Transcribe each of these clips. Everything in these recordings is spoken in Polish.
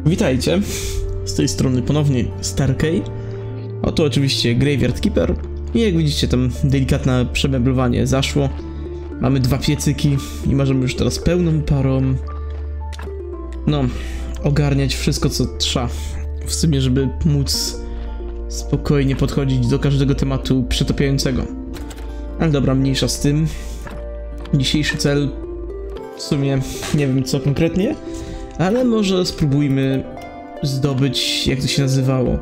Witajcie, z tej strony ponownie Starkey. Oto oczywiście Graveyard Keeper. I jak widzicie, tam delikatne przemeblowanie zaszło. Mamy dwa piecyki i możemy już teraz pełną parą ogarniać wszystko, co trzeba w sumie, żeby móc spokojnie podchodzić do każdego tematu przetopiającego. Ale dobra, mniejsza z tym. Dzisiejszy cel w sumie nie wiem co konkretnie, ale może spróbujmy zdobyć, jak to się nazywało?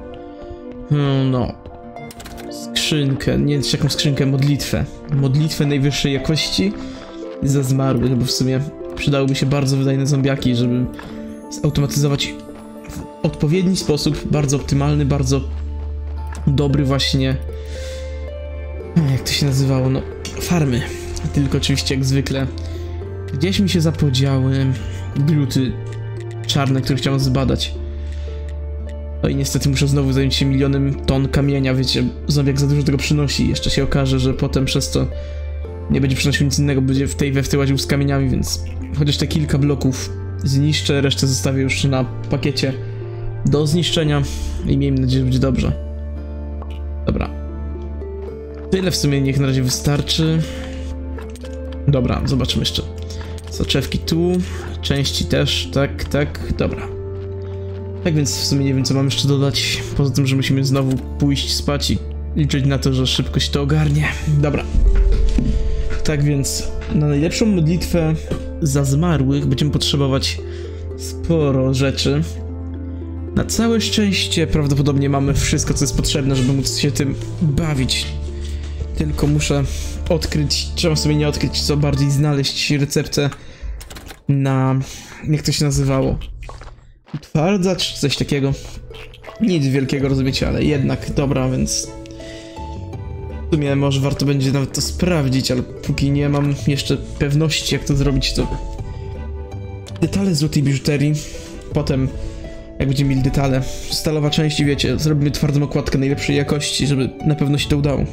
Skrzynkę, nie wiem jaką skrzynkę, modlitwę. Modlitwę najwyższej jakości za zmarłych, bo w sumie przydałyby się bardzo wydajne zombiaki, żeby zautomatyzować w odpowiedni sposób, bardzo optymalny, bardzo dobry właśnie, jak to się nazywało, farmy. Tylko oczywiście jak zwykle gdzieś mi się zapodziały gluty czarne, które chciałem zbadać. No i niestety muszę znowu zająć się milionem ton kamienia, wiecie, zombiak za dużo tego przynosi. Jeszcze się okaże, że potem przez to nie będzie przynosił nic innego, będzie w tej łaził z kamieniami, więc chociaż te kilka bloków zniszczę, resztę zostawię już na pakiecie do zniszczenia i miejmy nadzieję, że będzie dobrze. Dobra. Tyle w sumie niech na razie wystarczy. Dobra, zobaczymy jeszcze. Soczewki tu, części też, tak, dobra. Tak więc w sumie nie wiem co mam jeszcze dodać, poza tym, że musimy znowu pójść spać i liczyć na to, że szybko się to ogarnie. Dobra. Tak więc na najlepszą modlitwę za zmarłych będziemy potrzebować sporo rzeczy. Na całe szczęście prawdopodobnie mamy wszystko, co jest potrzebne, żeby móc się tym bawić. Tylko muszę odkryć, trzeba sobie nie odkryć, co bardziej znaleźć receptę na, jak to się nazywało, utwardzacz czy coś takiego. Nic wielkiego, rozumiecie, ale jednak dobra, więc w sumie może warto będzie nawet to sprawdzić, ale póki nie mam jeszcze pewności, jak to zrobić, to detale złotej biżuterii, potem jak będziemy mieli detale, stalowa część, wiecie, zrobimy twardą okładkę najlepszej jakości, żeby na pewno się to udało.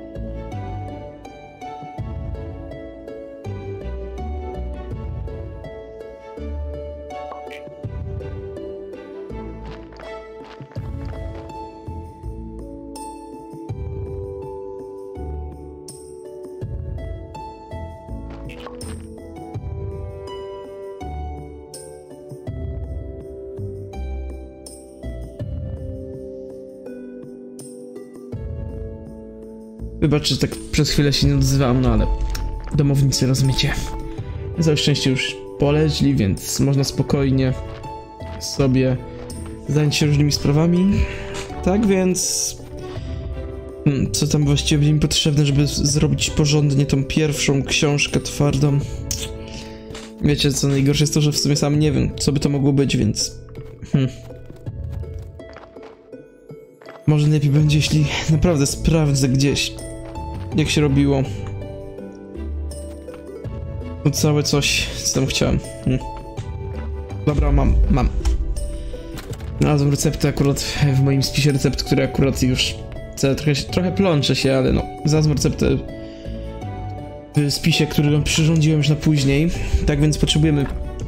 Wybaczcie, że tak przez chwilę się nie odzywam, ale domownicy, rozumiecie. Całe szczęście już poleźli, więc można spokojnie sobie zająć się różnymi sprawami. Tak więc co tam właściwie będzie mi potrzebne, żeby zrobić porządnie tą pierwszą książkę twardą? Wiecie, co najgorsze jest to, że w sumie sam nie wiem, co by to mogło być, więc może lepiej będzie, jeśli naprawdę sprawdzę gdzieś, jak się robiło to całe coś, co tam chciałem. Dobra, mam. Znalazłem receptę akurat w moim spisie recept, który akurat już trochę plącze się, ale znalazłem receptę w spisie, który przyrządziłem już na później. Tak więc potrzebujemy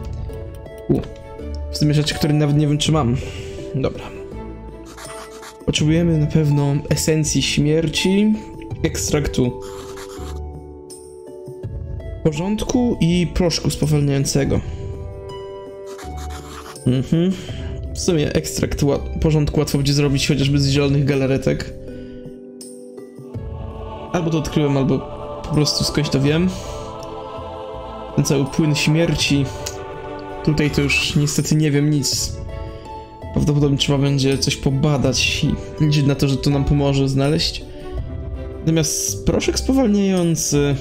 w sumie rzeczy, które nawet nie wiem, czy mam. Dobra. Potrzebujemy na pewno esencji śmierci, ekstraktu porządku i proszku spowalniającego. W sumie ekstrakt porządku łatwo będzie zrobić chociażby z zielonych galaretek. Albo to odkryłem, albo po prostu skądś to wiem. Ten cały płyn śmierci. Tutaj to już niestety nie wiem nic. Prawdopodobnie trzeba będzie coś pobadać i liczyć na to, że to nam pomoże znaleźć. Natomiast proszek spowalniający...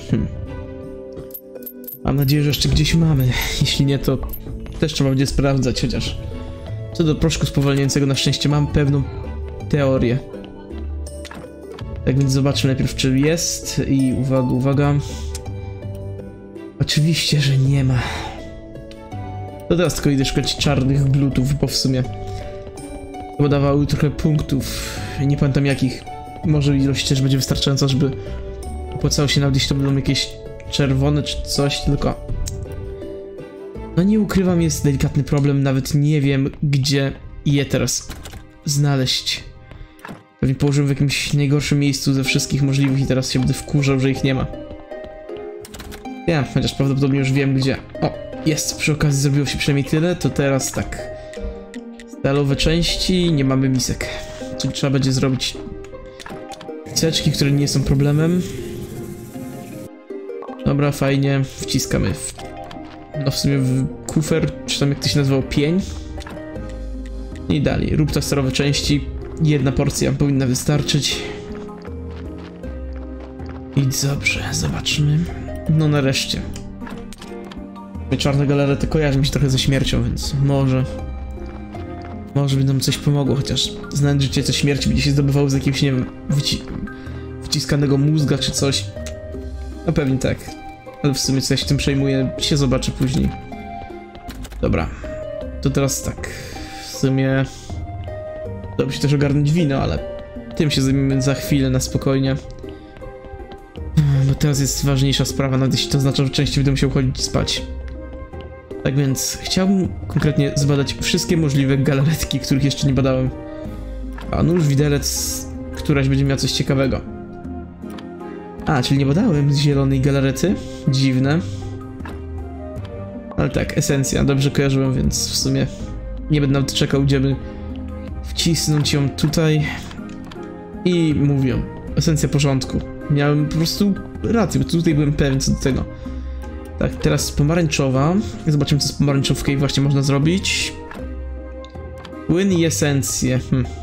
Mam nadzieję, że jeszcze gdzieś mamy. Jeśli nie, to też trzeba będzie sprawdzać, chociaż... Co do proszku spowalniającego, na szczęście mam pewną teorię. Tak więc zobaczmy najpierw, czy jest i uwaga. Oczywiście, że nie ma. To teraz tylko idę szukać czarnych glutów, bo w sumie chyba dawały trochę punktów, nie pamiętam jakich. Może ilość też będzie wystarczająca, żeby opłacało się nawet, jeśli to będą jakieś czerwone czy coś, tylko No nie ukrywam, jest delikatny problem, nawet nie wiem, gdzie je teraz znaleźć. Pewnie położyłem w jakimś najgorszym miejscu ze wszystkich możliwych i teraz się będę wkurzał, że ich nie ma. Ja, chociaż prawdopodobnie już wiem gdzie. O, jest, przy okazji zrobiło się przynajmniej tyle, to teraz tak. Stalowe części, nie mamy misek. Czyli trzeba będzie zrobić miseczki, które nie są problemem. Dobra, fajnie, wciskamy no w sumie w kufer, czy tam jak to się nazywało, pień. I dalej, rób te stalowe części. Jedna porcja powinna wystarczyć. I dobrze, zobaczmy. No nareszcie. Czarne galarety kojarzy mi się trochę ze śmiercią, więc może by nam coś pomogło, chociaż znając życie, co śmierci będzie się zdobywało z jakiegoś, nie wiem, wciskanego mózga czy coś. No pewnie tak. Ale w sumie co ja się tym przejmuję, się zobaczę później. Dobra. To teraz tak. W sumie... Dobrze też ogarnąć wino, ale tym się zajmiemy za chwilę, na spokojnie. Bo teraz jest ważniejsza sprawa, nawet jeśli to oznacza, że częściej będę musiał chodzić spać. Tak więc chciałbym konkretnie zbadać wszystkie możliwe galaretki, których jeszcze nie badałem. A nóż, widelec, któraś będzie miała coś ciekawego. A, czyli nie badałem zielonej galarety? Dziwne. Ale tak, esencja, dobrze kojarzyłem, więc w sumie nie będę nawet czekał, gdzie by wcisnąć ją tutaj. I mówią, esencja porządku. Miałem po prostu rację, bo tutaj byłem pewien co do tego. Tak, teraz pomarańczowa. Zobaczymy, co z pomarańczówki właśnie można zrobić. Płyn i esencję.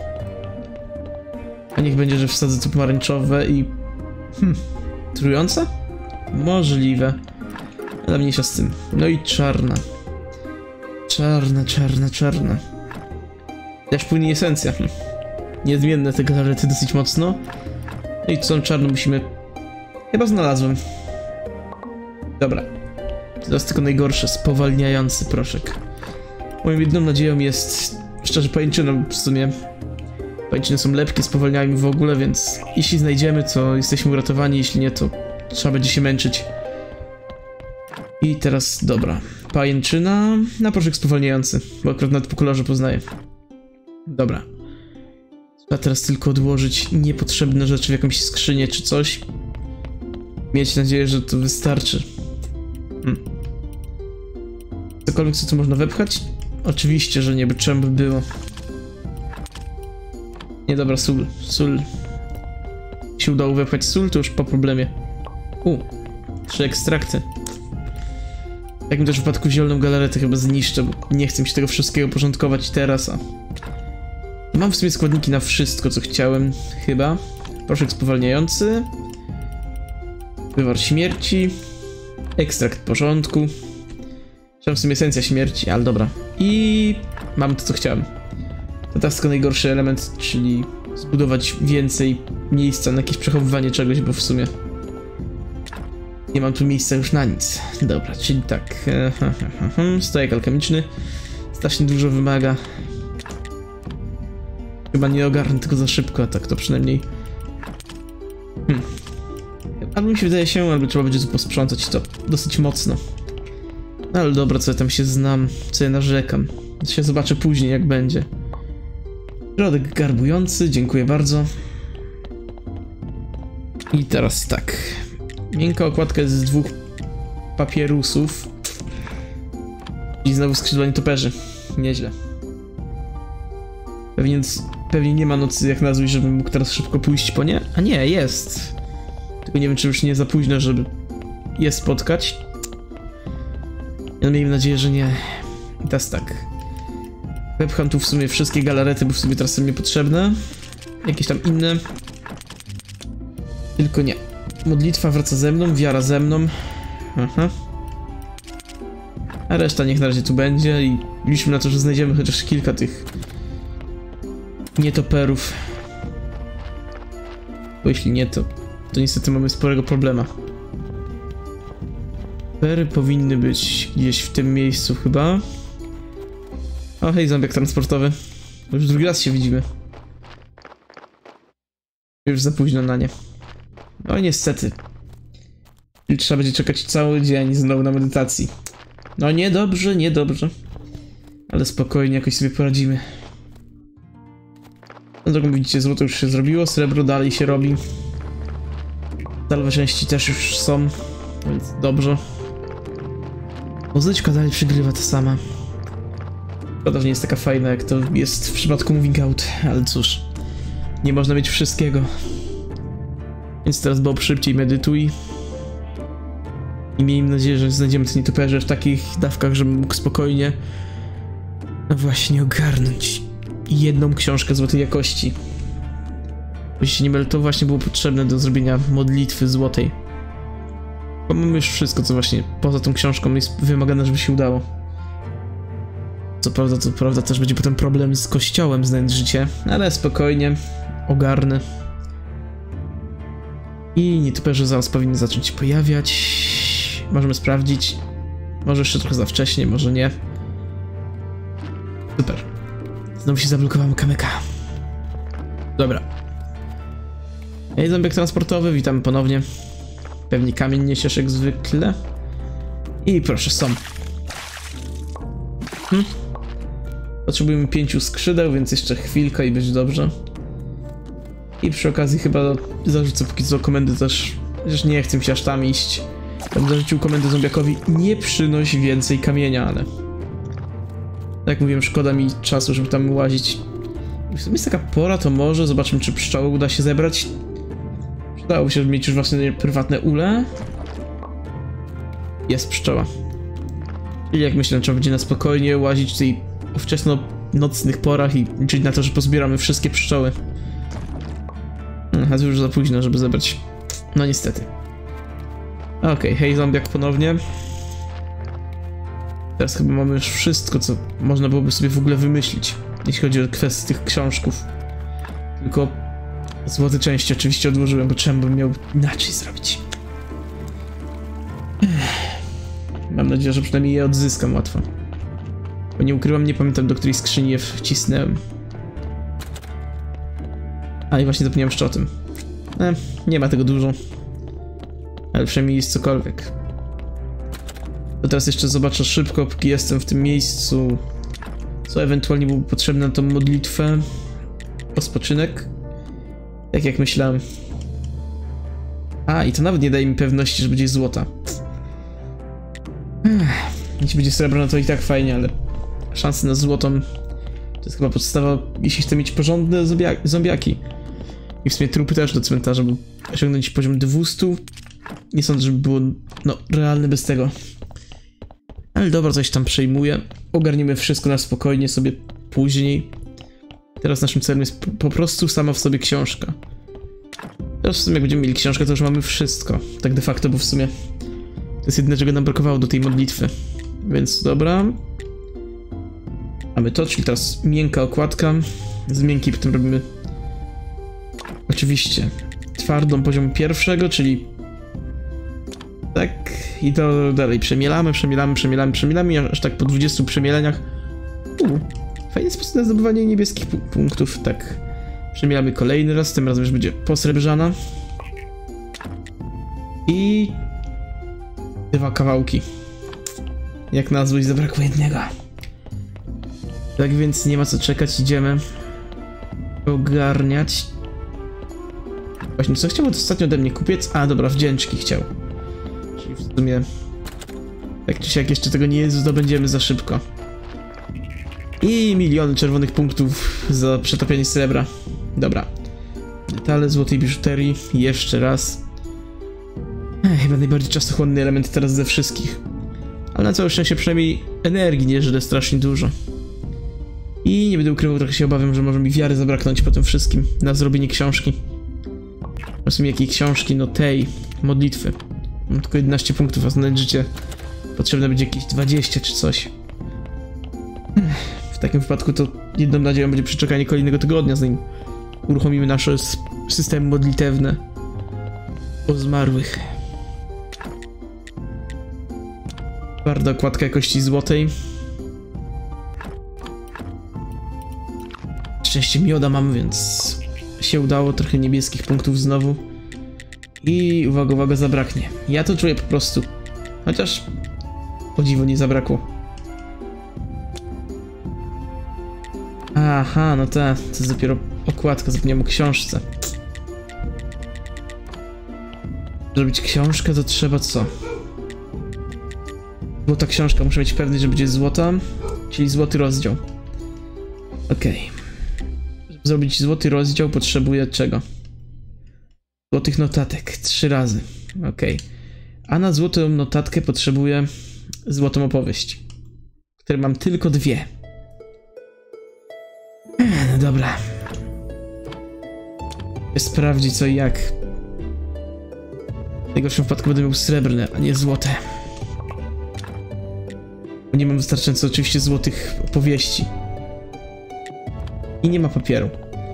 A niech będzie, że wsadzę to pomarańczowe i... Trująca? Możliwe. Ale mniejsza z tym. No i czarna. Czarna. Też płyn i esencja. Niezmienne te galarety dosyć mocno. No i co czarno musimy... Chyba znalazłem. Dobra. Teraz tylko najgorsze, spowalniający proszek. Moją jedyną nadzieją jest, szczerze, pajęczyną w sumie. Pajęczyny są lepkie, spowalniają w ogóle, więc jeśli znajdziemy, to jesteśmy uratowani, jeśli nie, to trzeba będzie się męczyć. I teraz, dobra. Pajęczyna na proszek spowalniający, bo akurat nawet po kolorze poznaję. Dobra. Trzeba teraz tylko odłożyć niepotrzebne rzeczy w jakąś skrzynię czy coś. Mieć nadzieję, że to wystarczy. Cokolwiek, co tu można wepchać? Oczywiście, że nie, by czemu by było. Nie, dobra, sól. Się udało wepchać sól, to już po problemie. 3 ekstrakty. W takim też wypadku zieloną galaretę chyba zniszczę, bo nie chcę mi się tego wszystkiego porządkować teraz, a... Mam w sumie składniki na wszystko, co chciałem, chyba. Proszek spowalniający. Wywar śmierci. Ekstrakt porządku. Chciałem w sumie esencja śmierci, ale dobra. I mam to, co chciałem. To teraz tylko najgorszy element, czyli zbudować więcej miejsca na jakieś przechowywanie czegoś, bo w sumie nie mam tu miejsca już na nic. Dobra, czyli tak. Stojak alchemiczny. Strasznie dużo wymaga. Chyba nie ogarnę tego za szybko, a tak to przynajmniej. Albo mi się wydaje się, albo trzeba będzie tu posprzątać to dosyć mocno. No ale dobra, co ja tam się znam, co ja narzekam. To się zobaczę później, jak będzie. Środek garbujący, dziękuję bardzo. I teraz tak. Miękka okładka jest z 2 papierusów. I znowu skrzydła nietoperzy. Nieźle. Pewnie nie ma nocy jak na złość, żebym mógł teraz szybko pójść po nie. A nie, jest. Tylko nie wiem, czy już nie za późno, żeby je spotkać. Ja miejmy nadzieję, że nie. I teraz tak. Wepcham tu w sumie wszystkie galarety, bo w sumie teraz są niepotrzebne. Jakieś tam inne. Tylko nie. Modlitwa wraca ze mną, wiara ze mną. A reszta niech na razie tu będzie i liczmy na to, że znajdziemy chociaż kilka tych nietoperów. Bo jeśli nie, to niestety mamy sporego problema. Pery powinny być gdzieś w tym miejscu chyba. O hej, zombiak transportowy. Już drugi raz się widzimy. Już za późno na nie. No i niestety. I trzeba będzie czekać cały dzień znowu na medytacji. No niedobrze, niedobrze. Ale spokojnie, jakoś sobie poradzimy. No drogą widzicie, złoto już się zrobiło, srebro dalej się robi. Stalowe części też już są, więc dobrze. Muzyczka dalej przygrywa ta sama. Szkoda, że nie jest taka fajna, jak to jest w przypadku Moving Out, ale cóż. Nie można mieć wszystkiego. Więc teraz Bob szybciej medytuj. I miejmy nadzieję, że znajdziemy te nietoperze w takich dawkach, żebym mógł spokojnie no właśnie ogarnąć jedną książkę złotej jakości. Jeśli się nie mylę, to właśnie było potrzebne do zrobienia modlitwy złotej. Bo mamy już wszystko, co właśnie poza tą książką jest wymagane, żeby się udało. Co prawda też będzie potem problem z kościołem, znając życie, ale spokojnie, ogarnę. I nietoperze zaraz powinny zacząć się pojawiać. Możemy sprawdzić. Może jeszcze trochę za wcześnie, może nie. Super. Znowu się zablokowałem kamyka. Dobra. Ej, zombiak transportowy, witam ponownie. Pewnie kamień niesiesz jak zwykle. I proszę, są. Potrzebujemy 5 skrzydeł, więc jeszcze chwilkę i będzie dobrze. I przy okazji chyba zarzucę póki co komendy też. Chociaż nie chcę się aż tam iść. Ja bym zarzucił komendę zombiakowi: nie przynoś więcej kamienia, ale... Tak jak mówiłem, szkoda mi czasu, żeby tam łazić. I w sumie jest taka pora, to może zobaczymy, czy pszczoły uda się zebrać. Przydałoby się mieć już własne prywatne ule. Jest pszczoła. Czyli jak myślę, trzeba będzie na spokojnie łazić tutaj o wczesno-nocnych porach i liczyć na to, że pozbieramy wszystkie pszczoły. A to już za późno, żeby zebrać. No niestety. Okej, hej zombiak ponownie. Teraz chyba mamy już wszystko, co można byłoby sobie w ogóle wymyślić, jeśli chodzi o kwestię tych książków. Tylko złote części oczywiście odłożyłem, bo czemu bym miał inaczej zrobić. Mam nadzieję, że przynajmniej je odzyskam łatwo. Bo nie ukrywam, nie pamiętam, do której skrzyni je wcisnąłem. A i właśnie zapomniałem jeszcze o tym. Nie ma tego dużo. Ale przynajmniej jest cokolwiek. To teraz jeszcze zobaczę szybko, póki jestem w tym miejscu, co ewentualnie byłoby potrzebne na tą modlitwę o spoczynek. Tak jak myślałem. A, i to nawet nie daje mi pewności, że będzie złota. Jeśli będzie srebro, no to i tak fajnie, ale szanse na złotą to jest chyba podstawa, jeśli chcę mieć porządne zombiaki. I w sumie trupy też do cmentarza, by osiągnąć poziom 200. Nie sądzę, żeby było no realne bez tego. Ale dobra, coś tam przejmuję. Ogarniemy wszystko na spokojnie sobie później. Teraz naszym celem jest po prostu sama w sobie książka. Teraz w sumie jak będziemy mieli książkę, to już mamy wszystko. Tak de facto, bo w sumie to jest jedyne, czego nam brakowało do tej modlitwy. Więc dobra. Mamy to, czyli teraz miękka okładka. Z miękkiej potem robimy oczywiście twardą poziomu pierwszego, czyli tak i to dalej przemielamy i aż tak po 20 przemieleniach. Fajny sposób na zdobywanie niebieskich punktów. Tak, przemielamy kolejny raz, tym razem już będzie posrebrzana. I 2 kawałki. Jak na złość zabrakło jednego. Tak więc nie ma co czekać, idziemy ogarniać. Właśnie, co chciał ostatnio ode mnie kupiec? A, dobra, wdzięczki chciał. Czyli w sumie tak czy siak jeszcze tego nie zdobędziemy za szybko. I miliony czerwonych punktów za przetopienie srebra. Dobra. Detale złotej biżuterii. Jeszcze raz. Chyba najbardziej czasochłonny element teraz ze wszystkich. Ale na całe szczęście przynajmniej energii nie żre strasznie dużo. I nie będę ukrywał, trochę się obawiam, że może mi wiary zabraknąć po tym wszystkim na zrobienie książki. W sumie jakiej książki? No tej modlitwy. Mam tylko 11 punktów, a znaleźć życie potrzebne będzie jakieś 20 czy coś. W takim wypadku to jedną nadzieją będzie przeczekanie kolejnego tygodnia, zanim uruchomimy nasze systemy modlitewne o zmarłych. Twarda okładka jakości złotej. Szczęście mioda mam, więc się udało. Trochę niebieskich punktów znowu. I uwaga, zabraknie. Ja to czuję po prostu. Chociaż o dziwo nie zabrakło. Aha, no to jest dopiero okładka, zapomniałem o książce. Zrobić książkę to trzeba co? Złota książka, muszę mieć pewność, że będzie złota, czyli złoty rozdział. Okej. Żeby zrobić złoty rozdział potrzebuję czego? Złotych notatek, 3 razy. Okej. A na złotą notatkę potrzebuję złotą opowieść, której mam tylko 2. No dobra. Sprawdzić co i jak. W najgorszym wypadku będę miał srebrne, a nie złote. Bo nie mam wystarczająco oczywiście złotych opowieści. I nie ma papieru.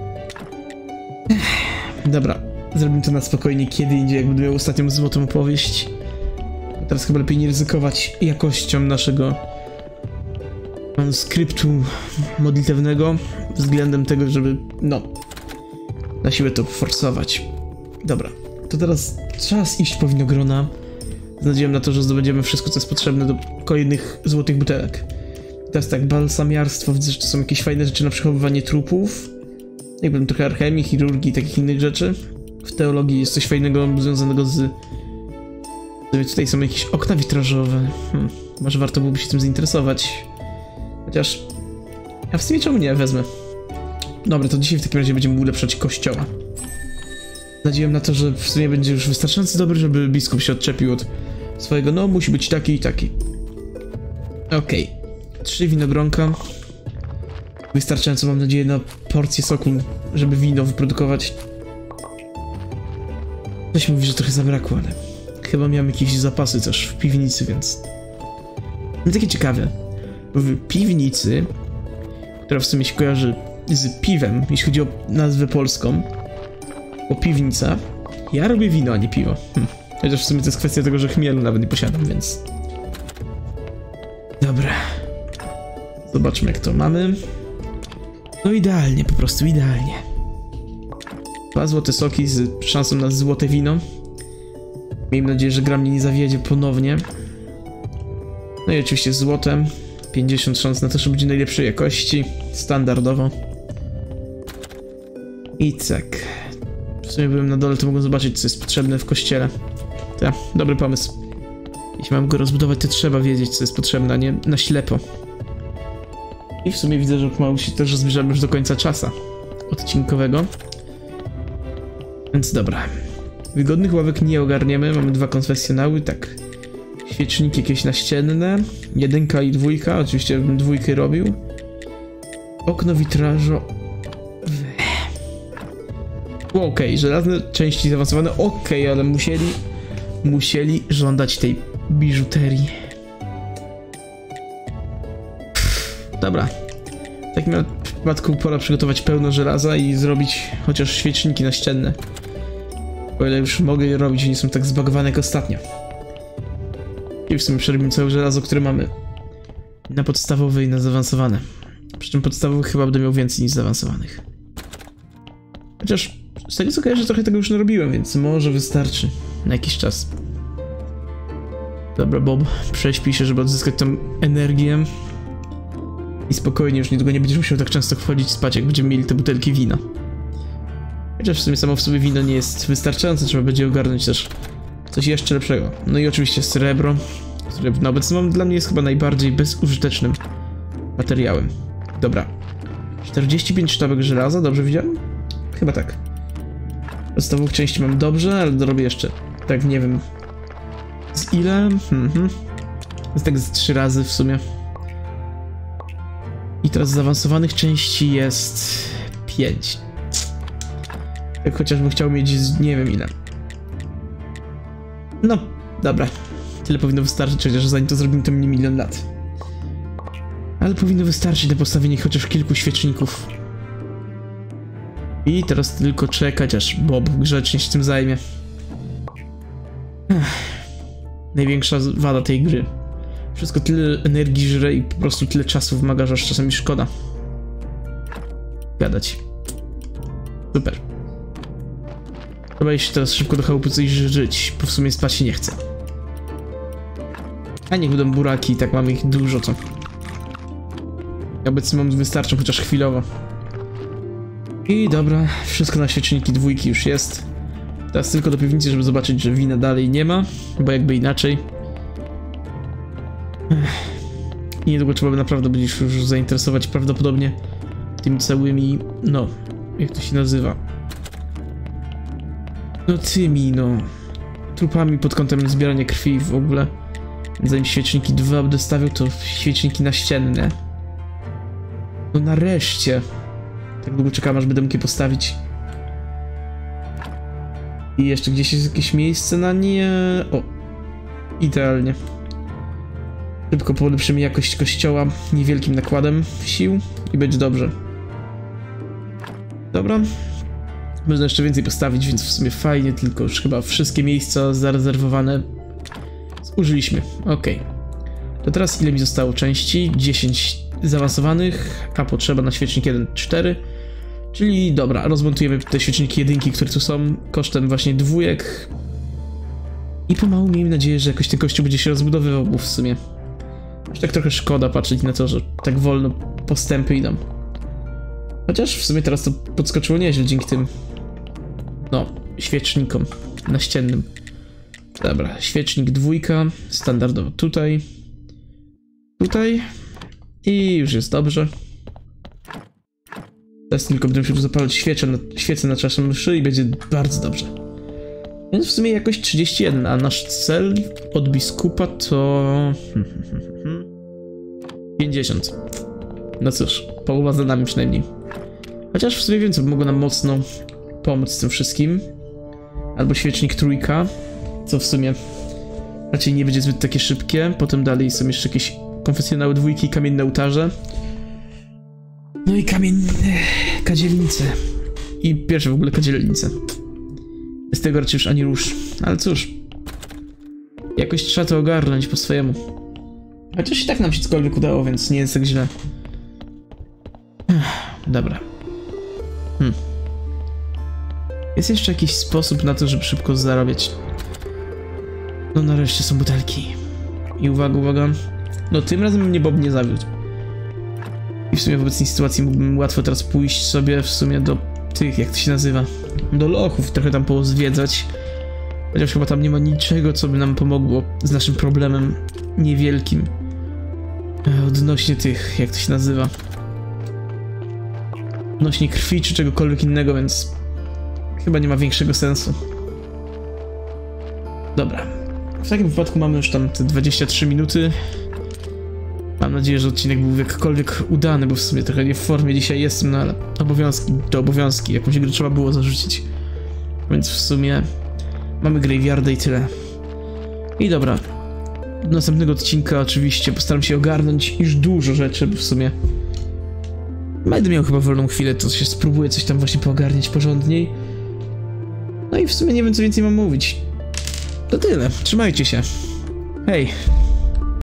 Dobra, zrobimy to na spokojnie kiedy indziej, jak będę miał ostatnią złotą opowieść. Teraz chyba lepiej nie ryzykować jakością naszego manuskryptu modlitewnego względem tego, żeby, no, na siłę to forsować. Dobra, to teraz czas iść po winogrona z nadzieją na to, że zdobędziemy wszystko, co jest potrzebne do kolejnych złotych butelek. Teraz tak, balsamiarstwo, widzę, że to są jakieś fajne rzeczy na przechowywanie trupów. Jakbym trochę alchemii, chirurgii i takich innych rzeczy. W teologii jest coś fajnego związanego z... Tutaj są jakieś okna witrażowe. Może warto byłoby się tym zainteresować. Chociaż... Ja w sumie czemu nie? Wezmę. Dobra, to dzisiaj w takim razie będziemy ulepszać kościoła. Nadzieję na to, że w sumie będzie już wystarczająco dobry, żeby biskup się odczepił od swojego, no musi być taki i taki. Okej. 3 winogronka. Wystarczająco, mam nadzieję, na porcję soku, żeby wino wyprodukować. Ktoś mówi, że trochę zabrakło, ale chyba miałem jakieś zapasy też w piwnicy, więc... No takie ciekawe. W piwnicy, która w sumie się kojarzy z piwem, jeśli chodzi o nazwę polską, o piwnica, ja robię wino, a nie piwo. Chociaż w sumie to jest kwestia tego, że chmielu nawet nie posiadam, więc... Dobra. Zobaczmy, jak to mamy. No idealnie, po prostu idealnie. 2 złote soki z szansą na złote wino. Miejmy nadzieję, że gra mnie nie zawiedzie ponownie. No i oczywiście złote. 50 szans na to, że będzie najlepszej jakości. Standardowo. I tak. W sumie byłem na dole, to mogłem zobaczyć, co jest potrzebne w kościele. Tak, dobry pomysł. Jeśli mam go rozbudować, to trzeba wiedzieć, co jest potrzebne, a nie na ślepo. I w sumie widzę, że pomału się też zbliżamy już do końca czasu odcinkowego. Więc dobra. Wygodnych ławek nie ogarniemy, mamy 2 konfesjonały, tak. Świeczniki jakieś naścienne. 1 i 2, oczywiście bym 2 robił. Okno witrażo. Okej, żelazne części zaawansowane, okej, ale musieli żądać tej biżuterii. Dobra. W takim przypadku pora przygotować pełno żelaza i zrobić chociaż świeczniki naścienne. O ile już mogę je robić, nie są tak zbagowane jak ostatnio. I w sumie przerobimy całe żelazo, które mamy. Na podstawowe i na zaawansowane. Przy czym podstawowych chyba będę miał więcej niż zaawansowanych. Chociaż z tego co kojarzę, trochę tego już narobiłem, więc może wystarczy na jakiś czas. Dobra, Bob, prześpij się, żeby odzyskać tą energię. I spokojnie, już niedługo nie będziesz musiał tak często wchodzić spać, jak będziemy mieli te butelki wina. Chociaż w sumie samo w sobie wino nie jest wystarczające, trzeba będzie ogarnąć też coś jeszcze lepszego. No i oczywiście srebro, które na obecny moment dla mnie jest chyba najbardziej bezużytecznym materiałem. Dobra. 45 sztabek żelaza, dobrze widziałem? Chyba tak. Podstawowych części mam dobrze, ale dorobię jeszcze, tak nie wiem z ile? Jest tak z 3 razy w sumie. I teraz zaawansowanych części jest 5. Tak chociażbym chciał mieć z nie wiem ile. No, dobra. Tyle powinno wystarczyć, chociaż zanim to zrobimy, to minie 1 000 000 lat. Ale powinno wystarczyć na postawienie chociaż kilku świeczników. I teraz tylko czekać, aż Bob grzecznie się tym zajmie. Największa wada tej gry. Wszystko tyle energii żre i po prostu tyle czasu wymaga, że aż czasami szkoda gadać. Super. Trzeba iść teraz szybko do chałupy coś żyć, bo w sumie spać się nie chce. A niech będą buraki, i tak mamy ich dużo, to... Obecny moment wystarczą, chociaż chwilowo. I dobra, wszystko na świeczniki dwójki już jest. Teraz tylko do piwnicy, żeby zobaczyć, że wina dalej nie ma, bo jakby inaczej. I niedługo trzeba by naprawdę będzie już zainteresować prawdopodobnie tymi całymi, no, jak to się nazywa? No tymi, no, trupami pod kątem zbierania krwi w ogóle. Zanim świeczniki 2 będę stawiał, to świeczniki naścienne. No nareszcie. Tak długo czekam, aż będę mógł je postawić. I jeszcze gdzieś jest jakieś miejsce na nie... O! Idealnie. Szybko polepszymy jakość kościoła niewielkim nakładem sił i będzie dobrze. Dobra. Można jeszcze więcej postawić, więc w sumie fajnie, tylko już chyba wszystkie miejsca zarezerwowane zużyliśmy. Ok. To teraz ile mi zostało części? 10 zaawansowanych, a potrzeba na świecznik 1 4. Czyli dobra, rozmontujemy te świeczniki jedynki, które tu są, kosztem właśnie dwójek. I pomału miejmy nadzieję, że jakoś ten kościół będzie się rozbudowywał, bo w sumie aż tak trochę szkoda patrzeć na to, że tak wolno postępy idą. Chociaż w sumie teraz to podskoczyło nieźle dzięki tym, no, świecznikom naściennym. Dobra, świecznik dwójka, standardowo tutaj. Tutaj. I już jest dobrze. Teraz tylko będę musiał zapalić świecę na czaszę mszy i będzie bardzo dobrze. Więc w sumie jakoś 31, a nasz cel od biskupa to... 50. No cóż, połowa za nami przynajmniej. Chociaż w sumie wiem, co by mogło nam mocno pomóc z tym wszystkim. Albo świecznik trójka, co w sumie raczej nie będzie zbyt takie szybkie. Potem dalej są jeszcze jakieś konfesjonały dwójki i kamienne ołtarze. No i kadzielnice. I pierwsze w ogóle kadzielnice. Bez tego raczej już ani rusz. Ale cóż. Jakoś trzeba to ogarnąć po swojemu. Chociaż i tak nam się cokolwiek udało, więc nie jest tak źle. Dobra. Jest jeszcze jakiś sposób na to, żeby szybko zarabiać. No nareszcie są butelki. I uwaga, uwaga. No tym razem mnie Bob nie zawiódł. I w sumie w obecnej sytuacji mógłbym łatwo teraz pójść sobie w sumie do tych, jak to się nazywa, do lochów, trochę tam pozwiedzać. Chociaż chyba tam nie ma niczego, co by nam pomogło z naszym problemem niewielkim. Odnośnie tych, jak to się nazywa. Odnośnie krwi czy czegokolwiek innego, więc chyba nie ma większego sensu. Dobra. W takim wypadku mamy już tam te 23 minuty. Mam nadzieję, że odcinek był jakkolwiek udany, bo w sumie trochę nie w formie dzisiaj jestem, no ale obowiązki to obowiązki, jakąś grę trzeba było zarzucić. Więc w sumie mamy Graveyarda i tyle. I dobra. Do następnego odcinka oczywiście postaram się ogarnąć już dużo rzeczy, bo w sumie będę miał chyba wolną chwilę, to się spróbuję coś tam właśnie poogarniać porządniej. No i w sumie nie wiem, co więcej mam mówić. To tyle. Trzymajcie się. Hej.